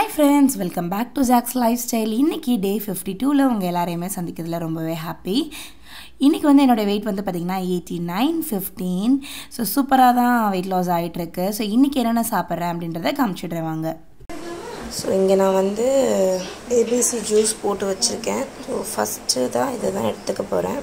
friends, welcome back to Zac's Lifestyle. இன்னைக்கு day 52ல உங்க எல்லாரையுமே சந்திக்கிறதுல ரொம்பவே ஹாப்பி. இன்னைக்கு வந்து என்னோட weight வந்து பாத்தீங்கன்னா 89.15. ஸோ சூப்பராக தான் weight loss ஆகிட்டு இருக்கு. ஸோ இன்னைக்கு என்னென்ன சாப்பிட்றேன் அப்படின்றத காமிச்சிடுறேன் வாங்க. ஸோ இங்கே நான் வந்து ஏபிசி ஜூஸ் போட்டு வச்சுருக்கேன். ஸோ ஃபஸ்ட்டு தான் இதை தான் எடுத்துக்க போகிறேன்.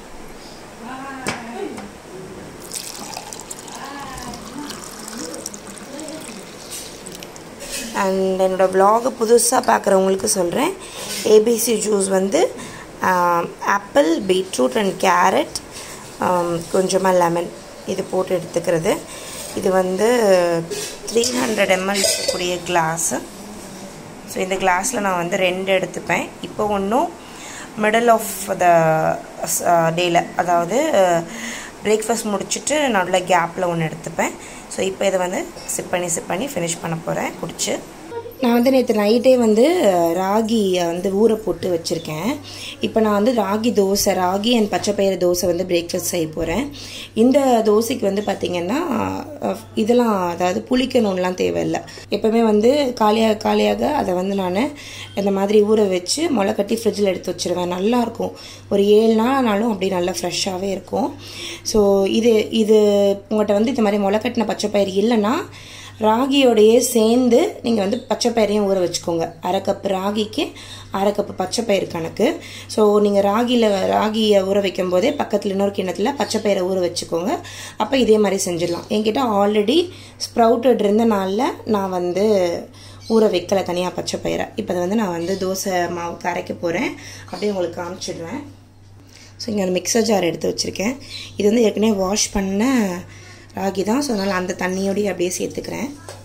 அண்ட் என்னோடய vlog புதுசாக பார்க்குறவங்களுக்கு சொல்கிறேன். ஏபிசி ஜூஸ் வந்து ஆப்பிள், பீட்ரூட் அண்ட் கேரட், கொஞ்சமாக லெமன் இது போட்டு எடுத்துக்கிறது. இது வந்து 300 ml இருக்கக்கூடிய கிளாஸு. ஸோ இந்த கிளாஸில் நான் வந்து 2 எடுத்துப்பேன். இப்போ ஒன்றும் மிடில் ஆஃப் த டேயில், அதாவது பிரேக்ஃபாஸ்ட் முடிச்சுட்டு நல்ல கேப்பில் ஒன்று எடுத்துப்பேன். ஸோ இப்போ இதை வந்து சிப் பண்ணி ஃபினிஷ் பண்ண போகிறேன் குடிச்சு. நான் வந்து நேற்று நைட்டே வந்து ராகி வந்து ஊற போட்டு வச்சுருக்கேன். இப்போ நான் வந்து ராகி அண்ட் பச்சைப்பயிறு தோசை வந்து பிரேக்ஃபாஸ்ட் செய்ய போகிறேன். இந்த தோசைக்கு வந்து பார்த்திங்கன்னா இதெல்லாம், அதாவது புளிக்கணும்லாம் தேவையில்லை. எப்போவுமே வந்து காலியாக அதை வந்து நான் இந்த மாதிரி ஊற வச்சு முளை கட்டி ஃப்ரிட்ஜில் எடுத்து வச்சுருவேன். நல்லாயிருக்கும். ஒரு 7 நாளும் அப்படி நல்லா ஃப்ரெஷ்ஷாகவே இருக்கும். ஸோ இது உங்கள்கிட்ட வந்து இந்த மாதிரி முளை கட்டின பச்சைப்பயிறு இல்லைன்னா ராகியோடையே சேர்ந்து நீங்கள் வந்து பச்சைப்பயிரையும் ஊற வச்சுக்கோங்க. 1/2 கப் ராகிக்கு 1/2 கப் பச்சைப்பயிறு கணக்கு. ஸோ நீங்கள் ராகியை ஊற வைக்கும் போதே பக்கத்தில் இன்னொரு கிண்ணத்தில் பச்சைப்பயிரை ஊற வச்சுக்கோங்க. அப்போ இதே மாதிரி செஞ்சிடலாம். என்கிட்ட ஆல்ரெடி ஸ்ப்ரவுட்டட் இருந்த நாளில் நான் வந்து ஊற வைக்கலை தனியாக பச்சைப்பயிரை. இப்போ அதை வந்து நான் வந்து தோசை மாவுக்கு அரைக்க போகிறேன். அப்படியே உங்களுக்கு காமிச்சிடுவேன். ஸோ இங்கே அந்த மிக்சர் ஜார் எடுத்து வச்சுருக்கேன். இது வந்து ஏற்கனவே வாஷ் பண்ண ராகி தான். ஸோ அதனால் அந்த தண்ணியோடய அப்படியே சேர்த்துக்கிறேன்.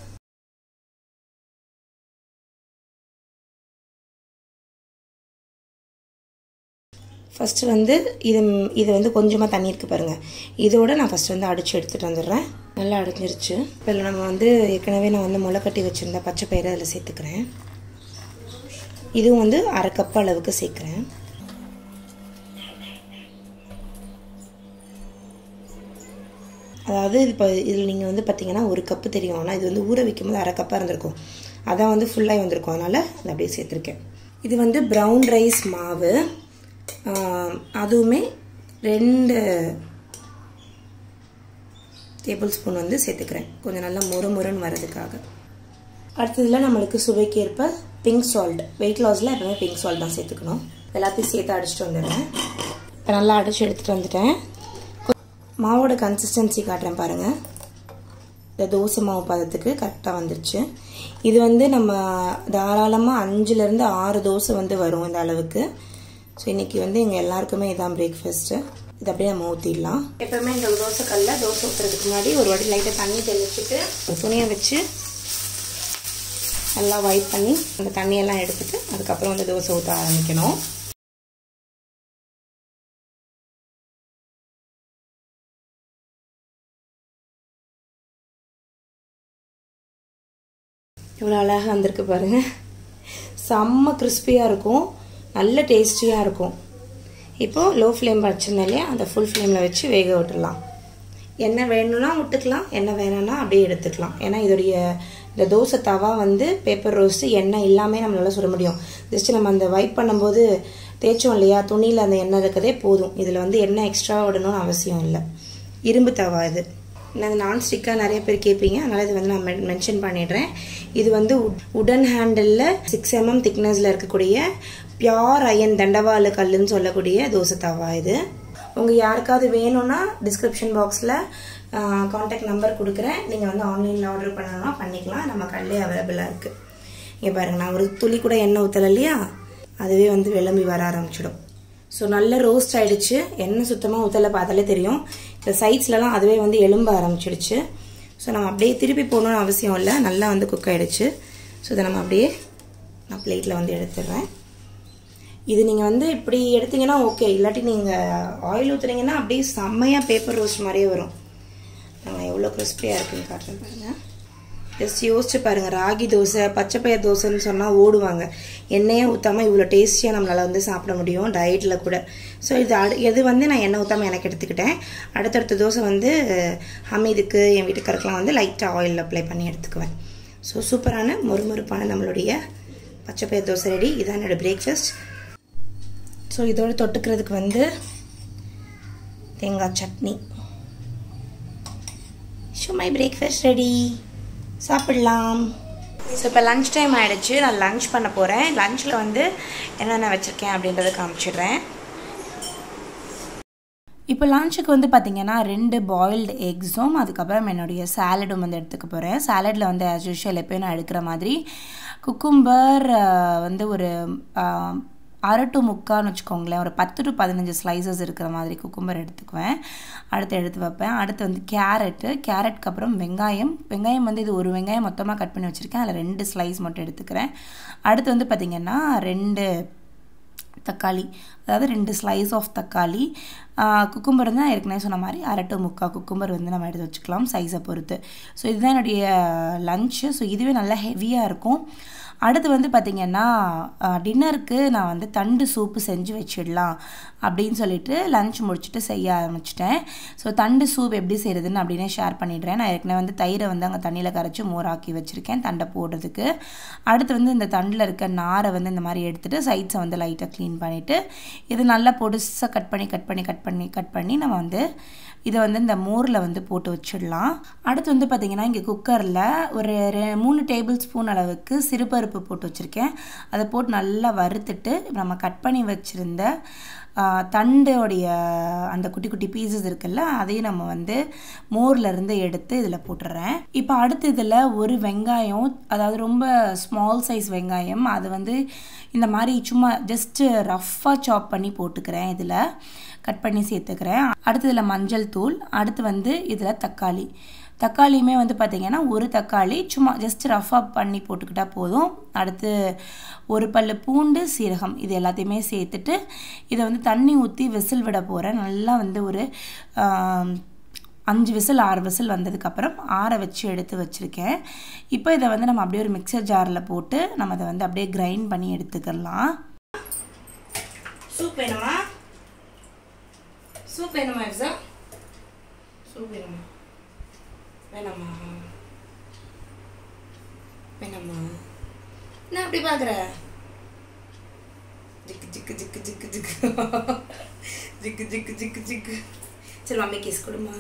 ஃபஸ்ட்டு வந்து இது வந்து கொஞ்சமாக தண்ணி இருக்குது பாருங்கள். இதோடு நான் ஃபஸ்ட்டு வந்து அடித்து எடுத்துகிட்டு வந்துடுறேன். நல்லா அடிஞ்சிருச்சு. இப்போ இல்லை நம்ம வந்து ஏற்கனவே நான் வந்து முளை கட்டி வச்சுருந்த பச்சைப்பயிரை அதில் சேர்த்துக்கிறேன். இதுவும் வந்து 1/2 கப் அளவுக்கு சேர்க்குறேன். அதாவது இப்போ இதில் நீங்கள் வந்து பார்த்தீங்கன்னா 1 கப்பு தெரியும். ஆனால் இது வந்து ஊற வைக்கும் போது 1/2 கப்பாக இருந்திருக்கும். அதான் வந்து ஃபுல்லாக வந்திருக்கும். அதனால் அதை அப்படியே சேர்த்துருக்கேன். இது வந்து ப்ரௌன் ரைஸ் மாவு. அதுவுமே 2 டேபிள் ஸ்பூன் வந்து சேர்த்துக்கிறேன். கொஞ்சம் நல்லா முறுன்னு வர்றதுக்காக. அடுத்ததில் நம்மளுக்கு சுவைக்கு ஏற்ப பிங்க் சால்ட். வெயிட் லாஸில் எப்பவுமே பிங்க் சால்ட் தான் சேர்த்துக்கணும். எல்லாத்தையும் சேர்த்து அடிச்சுட்டு வந்துடுறேன். இப்போ நல்லா அடித்து எடுத்துகிட்டு வந்துட்டேன். மாவோட கன்சிஸ்டன்சி காட்டுறேன் பாருங்கள். இந்த தோசை மாவு பதத்துக்கு கரெக்டாக வந்துருச்சு. இது வந்து நம்ம தாராளமாக 5லேருந்து 6 தோசை வந்து வரும் இந்த அளவுக்கு. ஸோ இன்றைக்கி வந்து எங்கள் எல்லாருக்குமே இதான் பிரேக்ஃபாஸ்ட்டு. இது அப்படியே நம்ம ஊற்றிடலாம். எப்போவுமே இந்த தோசை கல்லில் தோசை ஊற்றுறதுக்கு முன்னாடி ஒரு வாட்டி லைட்டாக தண்ணி தெளிச்சுட்டு துணியை வச்சு நல்லா வைப் பண்ணி அந்த தண்ணியெல்லாம் எடுத்துட்டு அதுக்கப்புறம் வந்து தோசை ஊற்ற ஆரம்பிக்கணும். இவ்வளோ அழகாக வந்திருக்கு பாருங்கள். செம்ம கிறிஸ்பியாக இருக்கும், நல்ல டேஸ்டியாக இருக்கும். இப்போது லோ ஃப்ளேம் வச்சுருந்தேன் இல்லையா, அந்த ஃபுல் ஃப்ளேமில் வச்சு வேக விட்டுடலாம். எண்ணெய் வேணும்னா விட்டுக்கலாம், எண்ணெய் வேணும்னா அப்படியே எடுத்துக்கலாம். ஏன்னா இந்த தோசை தவா வந்து பேப்பர் ரோஸ்ட்டு எண்ணெய் இல்லாமல் நம்மளால சுட முடியும். ஜஸ்ட்டு நம்ம அந்த வைப் பண்ணும்போது தேய்ச்சோம் இல்லையா, துணியில் அந்த எண்ணெய் இருக்கதே போதும். இதில் வந்து எண்ணெய் எக்ஸ்ட்ரா விடணும்னு அவசியம் இல்லை. இரும்பு தவா இது. நான் நான்ஸ்டிக்காக நிறைய பேர் கேட்பீங்க, அதனால் இது வந்து நான் மென்ஷன் பண்ணிடுறேன். இது வந்து உடன் ஹேண்டிலில் 6 mm திக்னஸில் இருக்கக்கூடிய பியோர் அயன் தண்டவாள கல்லுன்னு சொல்லக்கூடிய தோசை தவா இது. உங்கள் யாருக்காவது வேணும்னா டிஸ்கிரிப்ஷன் பாக்ஸில் கான்டாக்ட் நம்பர் கொடுக்குறேன். நீங்கள் வந்து ஆன்லைனில் ஆர்டர் பண்ணணும்னா பண்ணிக்கலாம். நம்ம கல்லே அவைலபிளாக இருக்குது. இங்கே பாருங்கள், நான் ஒரு துளி கூட எண்ணெய் ஊற்றலை இல்லையா, அதுவே வந்து விளம்பி வர ஆரம்பிச்சிடும். ஸோ நல்ல ரோஸ்ட் ஆகிடுச்சு. எண்ணெய் சுத்தமாக ஊற்றலை, பார்த்தாலே தெரியும். இந்த சைட்ஸ்லலாம் அதுவே வந்து எலும்ப ஆரம்பிச்சிடுச்சு. ஸோ நம்ம அப்படியே திருப்பி போகணுன்னு அவசியம் இல்லை, நல்லா வந்து குக் ஆகிடுச்சு. ஸோ இதை நம்ம அப்படியே நான் பிளேட்டில் வந்து எடுத்துடுறேன். இது நீங்கள் வந்து இப்படி எடுத்தீங்கன்னா ஓகே, இல்லாட்டி நீங்கள் ஆயில் ஊற்றுனீங்கன்னா அப்படியே செம்மையாக பேப்பர் ரோஸ்ட் மாதிரியே வரும். நான் எவ்வளோ கிறிஸ்பியாக இருக்குன்னு காட்டுறேன் பாருங்கள். ஜஸ்ட் யோசிச்சு பாருங்கள். ராகி தோசை, பச்சைப்பயிர் தோசைன்னு சொன்னால் ஓடுவாங்க. எண்ணெயே ஊற்றாமல் இவ்வளோ டேஸ்டியாக நம்மளால் வந்து சாப்பிட முடியும் டயட்டில் கூட. ஸோ இது வந்து நான் எண்ணெய் ஊற்றாமல் எனக்கு எடுத்துக்கிட்டேன். அடுத்தடுத்த தோசை வந்து ஹமீதுக்கு, என் வீட்டுக்காருக்கெலாம் வந்து லைட்டாக ஆயில் அப்ளை பண்ணி எடுத்துக்குவேன். ஸோ சூப்பரான மொறுமொறுப்பான நம்மளுடைய பச்சைப்பயிறு தோசை ரெடி. இதான் என்னோடய பிரேக்ஃபாஸ்ட். ஸோ இதோடு தொட்டுக்கிறதுக்கு வந்து தேங்காய் chutney. So my breakfast ready, சாப்பிடலாம். ஸோ இப்போ லன்ச் டைம் ஆகிடுச்சு. நான் லன்ச் பண்ண போகிறேன். லன்ச்சில் வந்து என்னென்ன வச்சுருக்கேன் அப்படின்றத காமிச்சிடுறேன். இப்போ லன்ச்சுக்கு வந்து பார்த்திங்கன்னா 2 பாயில்டு எக்ஸும் அதுக்கப்புறம் என்னுடைய சாலடும் வந்து எடுத்துக்க போகிறேன். சாலடில் வந்து ஆஸ் யூஷுவல் எப்போயும் நான் எடுக்கிற மாதிரி குக்கும்பர் வந்து ஒரு 1/2 to 3/4 வச்சுக்கோங்களேன், ஒரு 10 to 15 ஸ்லைசஸ் இருக்கிற மாதிரி குக்கும்பர் எடுத்துக்குவேன். அடுத்து எடுத்து வைப்பேன். அடுத்து வந்து கேரட்டுக்கு அப்புறம் வெங்காயம் வந்து இது ஒரு வெங்காயம் மொத்தமாக கட் பண்ணி வச்சுருக்கேன். அதில் 2 ஸ்லைஸ் மட்டும் எடுத்துக்கிறேன். அடுத்து வந்து பார்த்திங்கன்னா 2 தக்காளி, அதாவது 2 ஸ்லைஸ் ஆஃப் தக்காளி. குக்கும்பர் வந்து நான் ஏற்கனவே சொன்ன மாதிரி 1/2 to 3/4 குக்கும்பர் வந்து நம்ம எடுத்து வச்சுக்கலாம் சைஸை பொறுத்து. ஸோ இதுதான் என்னுடைய லன்ச்சு. ஸோ இதுவே நல்லா ஹெவியாக இருக்கும். அடுத்து வந்து பார்த்திங்கன்னா டின்னருக்கு நான் வந்து தண்டு சூப்பு செஞ்சு வச்சிடலாம் அப்படின்னு சொல்லிட்டு லன்ச் முடிச்சுட்டு செய்ய ஆரம்பிச்சிட்டேன். ஸோ தண்டு சூப் எப்படி செய்கிறதுன்னு அப்படின்னே ஷேர் பண்ணிடுறேன். நான் ஏற்கனவே வந்து தயிரை வந்து அங்கே தண்ணியில் கரைச்சி மோராக்கி வச்சுருக்கேன் தண்டை போடுறதுக்கு. அடுத்து வந்து இந்த தண்டில் இருக்க நாரை வந்து இந்த மாதிரி எடுத்துகிட்டு சைட்ஸை வந்து லைட்டாக க்ளீன் பண்ணிவிட்டு இது நல்லா பொடுசாக கட் பண்ணி நம்ம வந்து இதை வந்து இந்த மோரில் வந்து போட்டு வச்சிடலாம். அடுத்து வந்து பார்த்திங்கன்னா இங்கே குக்கரில் ஒரு 3 டேபிள் ஸ்பூன் அளவுக்கு சிறுபருப்பு போட்டு வச்சுருக்கேன். அதை போட்டு நல்லா வறுத்துட்டு நம்ம கட் பண்ணி வச்சுருந்த தண்டோடைய அந்த குட்டி குட்டி பீசஸ் இருக்குல்ல, அதையும் நம்ம வந்து மோர்லேருந்து எடுத்து இதில் போட்டுடுறேன். இப்போ அடுத்து இதில் ஒரு வெங்காயம், அதாவது ரொம்ப ஸ்மால் சைஸ் வெங்காயம், அது வந்து இந்த மாதிரி சும்மா ஜஸ்ட்டு ரஃப்பாக சாப் பண்ணி போட்டுக்கிறேன். இதில் கட் பண்ணி சேர்த்துக்கிறேன். அடுத்து இதில் மஞ்சள் தூள். அடுத்து வந்து இதில் தக்காளியுமே வந்து பார்த்திங்கன்னா ஒரு தக்காளி சும்மா ஜஸ்ட் ரஃபாக பண்ணி போட்டுக்கிட்டால் போதும். அடுத்து ஒரு பல்லு பூண்டு, சீரகம், இது எல்லாத்தையுமே சேர்த்துட்டு இதை வந்து தண்ணி ஊற்றி விசில் விட போகிறேன். நல்லா வந்து ஒரு 5 விசில் 6 விசில் வந்ததுக்கப்புறம் ஆற வச்சு எடுத்து வச்சுருக்கேன். இப்போ இதை வந்து நம்ம அப்படியே ஒரு மிக்சர் ஜாரில் போட்டு நம்ம அதை வந்து அப்படியே கிரைண்ட் பண்ணி எடுத்துக்கலாம். சூப் வேணுமா? சூப் வேணுமா எக்ஸா? சூப் வேணுமா? வேணாமா? நான் அப்படி பார்க்குறேன். ஜிக்கு ஜிக்கு ஜிக்கு ஜிக்கு ஜிக்கு ஜிக்கு ஜிக்கு ஜிக்கு ஜிக்கு. சரி மம்மி கிஸ் கொடுமா.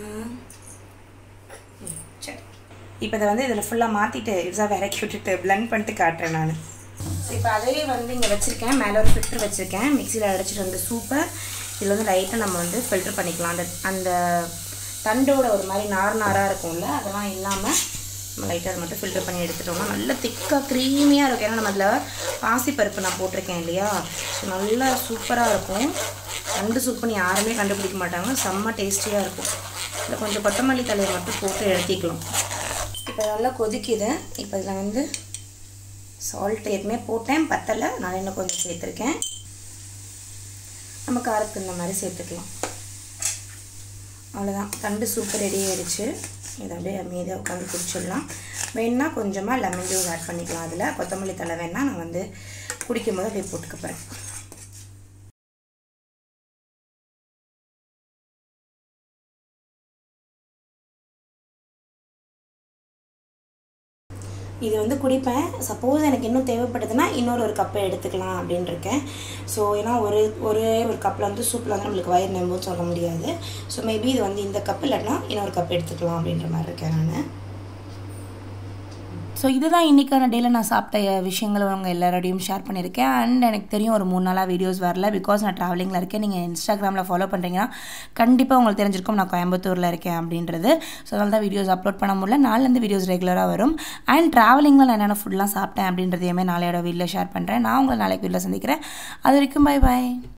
சரி, இப்போ இதை வந்து இதில் ஃபுல்லாக மாற்றிட்டு இட்ஸாக விறக்கி விட்டுட்டு பிளெண்ட் பண்ணிட்டு காட்டுறேன் நான். இப்போ அதே வந்து இங்கே வச்சுருக்கேன். மேலே ஒரு ஃபில்டர் வச்சுருக்கேன். மிக்சியில் அடைச்சிட்டு வந்து சூப்பர் இதில் வந்து லைட்டாக நம்ம வந்து ஃபில்டர் பண்ணிக்கலாம். அந்த தண்டோட ஒரு மாதிரி நாராக இருக்கும்ல, அதெல்லாம் இல்லாமல் நம்ம லைட்டாக அதை மட்டும் ஃபில்டர் பண்ணி எடுத்துட்டோம்னா நல்லா திக்காக க்ரீமியாக இருக்கும். ஏன்னா நம்ம அதில் பாசிப்பருப்பு நான் போட்டிருக்கேன் இல்லையா, ஸோ நல்லா சூப்பராக இருக்கும். தண்டு சூப்புன்னு யாருமே கண்டுபிடிக்க மாட்டாங்க, செம்ம டேஸ்டியாக இருக்கும். இதில் கொஞ்சம் கொத்தமல்லி தலையை மட்டும் போட்டு எடுத்திக்கலாம். இப்போ நல்லா கொதிக்குது. இப்போ இதில் வந்து சால்ட் ஏற்கனவே போட்டேன், பத்தலை, நான் இன்னும் கொஞ்சம் சேர்த்துருக்கேன். நம்ம காரத்துக்கு இந்த மாதிரி சேர்த்துக்கலாம். அவ்வளோதான், தண்டு சூப்பர் ரெடி ஆகிடுச்சு. இதை அப்படியே மீதியாக உட்காந்து குடிச்சிடலாம். வேணுன்னா கொஞ்சமாக லெமன் ஜூஸ் ஆட் பண்ணிக்கலாம். அதில் கொத்தமல்லி தலை வேணால் நான் வந்து குடிக்கும் போது அப்படியே போட்டுக்க போகிறேன். இது வந்து குடிப்பேன். சப்போஸ் எனக்கு இன்னும் தேவைப்படுதுன்னா இன்னொரு கப்பை எடுத்துக்கலாம் அப்படின்னு இருக்கேன். ஸோ ஏன்னா ஒரே ஒரு கப்பில் வந்து சூப்பில் வந்து நம்மளுக்கு வயிறு நம்புன்னு சொல்ல முடியாது. ஸோ மேபி இது வந்து இந்த கப் இல்லைன்னா இன்னொரு கப் எடுத்துக்கலாம் அப்படின்ற மாதிரி இருக்கேன் நான். ஸோ இதுதான் இன்றைக்கான டேயில் நான் சாப்பிட்ட விஷயங்களை அவங்க எல்லாரோடையும் ஷேர் பண்ணியிருக்கேன். அண்ட் எனக்கு தெரியும் ஒரு 3 நாளாக வீடியோஸ் வரல, பிகாஸ் நான் ட்ராவலிங்கில் இருக்கேன். நீங்கள் இன்ஸ்டாகிராமில் ஃபாலோ பண்ணுறீங்கன்னா கண்டிப்பாக உங்களுக்கு தெரிஞ்சிருக்கும் நான் கோயம்புத்தூரில் இருக்கேன் அப்படின்றது. ஸோ அதனால தான் வீடியோஸ் அப்லோட் பண்ண முடியல. நாளைலேருந்து வீடியோஸ் ரெகுலராக வரும். அண்ட் ட்ராவலிங்கில் நான் என்னென்ன ஃபுட்லாம் சாப்பிட்டேன் அப்படின்றதையுமே நாளையோட வீடியோவில் ஷேர் பண்ணுறேன். நான் உங்களை நாளைக்கு வீடியோவில் சந்திக்கிறேன். அது வரைக்கும் பை பாய்.